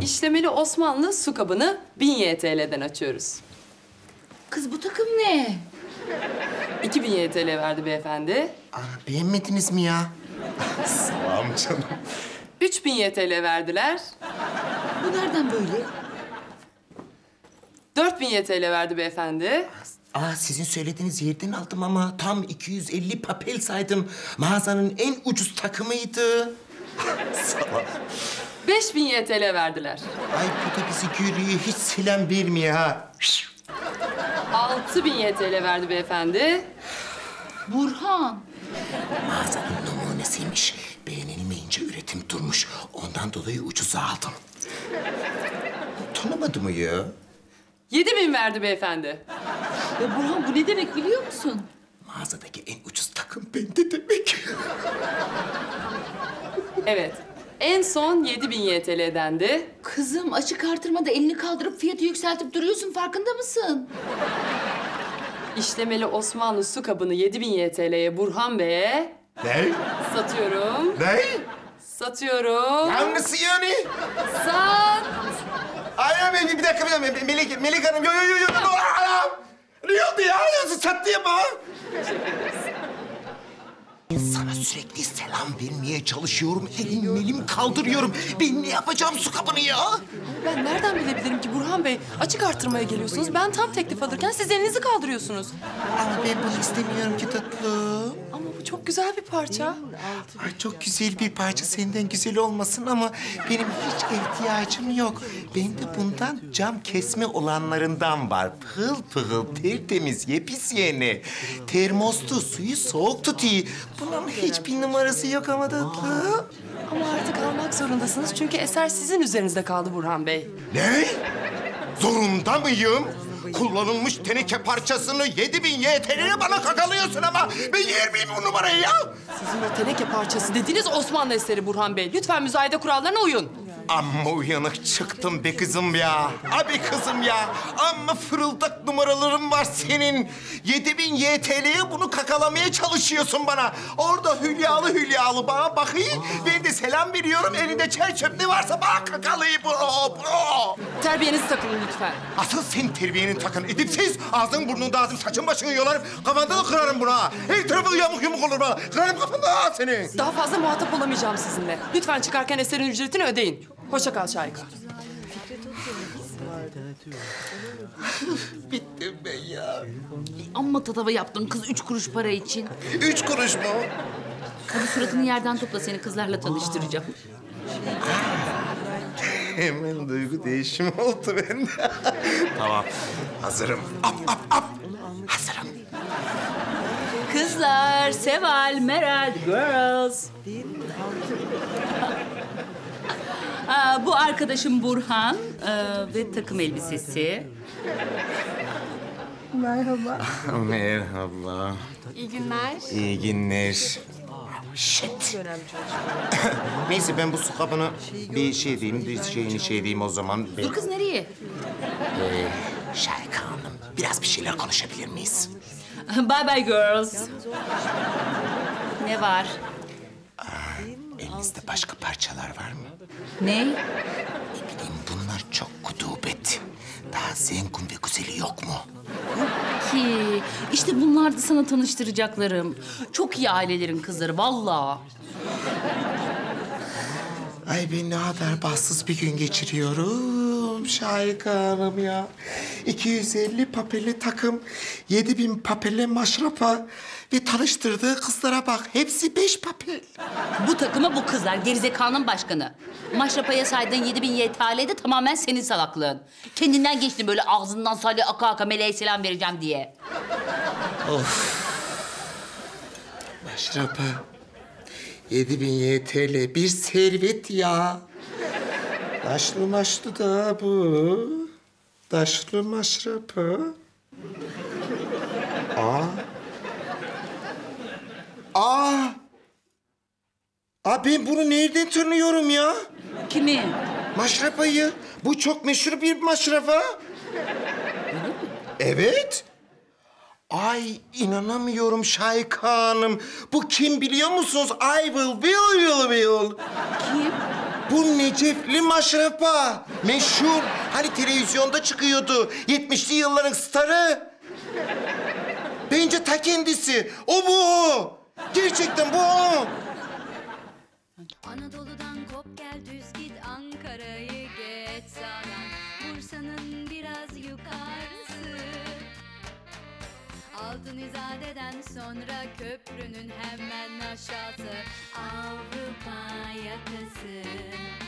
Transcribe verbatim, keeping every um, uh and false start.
İşlemeli Osmanlı su kabını bin Y T L'den açıyoruz. Kız bu takım ne? iki bin Y T L verdi beyefendi. Aa, beğenmediniz mi ya? Sağ olun canım. üç bin Y T L verdiler. Bu nereden böyle? dört bin Y T L verdi beyefendi. Aa, sizin söylediğiniz yerden aldım ama tam iki yüz elli papel saydım. Mağazanın en ucuz takımıydı. Salak. beş bin Y T L verdiler. Ay bu da bizi görüyor, hiç selam vermiyor ha. altı bin Y T L verdi beyefendi. Burhan. Mağazanın numunesiymiş. Beğenilmeyince üretim durmuş. Ondan dolayı ucuza aldım. Tanımadı mı ya? yedi bin verdi beyefendi. Ya Burhan bu ne demek biliyor musun? Mağazadaki en ucuz takım bende demek. Evet. En son yedi bin Y T L'dendi. Kızım açık artırmada elini kaldırıp fiyatı yükseltip duruyorsun, farkında mısın? İşlemeli Osmanlı su kabını yedi bin Y T L'ye Burhan Bey'e Ne? satıyorum. Ne? Satıyorum. Hangisi yani? Sat. Ay, bir, bir dakika, bir dakika. Melik, Melik Hanım, yo, yo, yo, yo. Anam! Ne oldu ya? Sattı ya bana. Sana sürekli selam vermeye çalışıyorum. Elim elim kaldırıyorum. Ben ne yapacağım su kabını ya? Ben nereden bilebilirim ki Burhan Bey? Açık artırmaya geliyorsunuz. Ben tam teklif alırken siz elinizi kaldırıyorsunuz. Ama ben bunu istemiyorum ki tatlım. Ama bu çok güzel bir parça. Ay çok güzel bir parça, senden güzel olmasın ama benim hiç ihtiyacım yok. Bende bundan cam kesme olanlarından var. Pıl pıl, tertemiz, yepis yeni. Termoslu, suyu soğuk tutuyor. Bunun hiçbir numarası yok ama tatlım. Ama artık almak zorundasınız çünkü eser sizin üzerinizde kaldı Burhan Bey. Ne? Zorunda mıyım? Kullanılmış teneke parçasını yedi bin Y T L'ye bana kakalıyorsun ama ben yer miyim bu numarayı ya? Sizin o teneke parçası dediğiniz Osmanlı eseri Burhan Bey. Lütfen müzayede kurallarına uyun. Amma uyanık çıktın be kızım ya. Abi kızım ya. Amma fırıldak numaralarım var senin. Yedi bin Y T L'ye bunu kakalamaya çalışıyorsun bana. Orada hülyalı hülyalı bana bakayım. Ben de selam veriyorum. Elinde çer çöp ne varsa bana kakalayı bu. bu. Terbiyenizi takın lütfen. Asıl sen terbiyenin takın. Edipsiz. Ağzın burnunu dağıtım, saçın başını yolarım. Kafanda da kırarım bunu ha. Her tarafı yamuk yumuk olur bana. Kırarım kafanda ha seni. Daha fazla muhatap olamayacağım sizinle. Lütfen çıkarken eserin ücretini ödeyin. Hoşça kal Şahika. Bittim ben ya. Amma tatava yaptın kız üç kuruş para için. Üç kuruş mu? Hadi suratını yerden topla, seni kızlarla tanıştıracağım. Hemen duygu değişimi oldu bende. Tamam, hazırım. Ap, ap, ap. Hazırım. Kızlar, Seval, Meral, girls. Aa, bu arkadaşım Burhan ee, ve takım elbisesi. Merhaba. İyi günler. İyi günler. Shit. Neyse ben bu su kabını bir şey diyeyim, bir şeyini şey diyeyim o zaman. Ben... Dur kız, nereye? Ee, Şahika Hanım, biraz bir şeyler konuşabilir miyiz? Bye bye girls. Ne var? Elinizde başka parçalar var mı? Ne? Ne bileyim, bunlar çok kudubet. Daha zengin ve güzeli yok mu? Ki işte bunlar da sana tanıştıracaklarım. Çok iyi ailelerin kızları vallahi. Ay ben ne kadar bahtsız bir gün geçiriyorum Şahika Hanım ya. iki yüz elli papeli takım, yedi bin papele maşrapa ve tanıştırdığı kızlara bak. Hepsi beş papel. Bu takıma bu kızlar, gerizekanın başkanı. Maşrapaya saydığın yedi bin Y T L de tamamen senin salaklığın. Kendinden geçtin böyle ağzından salya aka aka meleğe selam vereceğim diye. Maşrapa, yedi bin Y T L bir servet ya. Taşlı maşlı da bu. Taşlı maşrapa. Aa. Aa. Aa ben bunu nereden tanıyorum ya? Kimi? Maşrapayı. Bu çok meşhur bir maşrapa. Evet. Ay inanamıyorum Şahika Hanım. Bu kim biliyor musunuz? I will, will, will, will. Kim? Bu Necefli Maşrapa. Meşhur. Hani televizyonda çıkıyordu. yetmişli yılların starı. Bence ta kendisi. O bu o. Gerçekten bu o. Anadolu'dan kop gel düz git Ankara'yı geç sağdan Bursa'nın biraz yukarısı Altın İzade'den sonra köprünün hemen aşağısı Avrupa yakası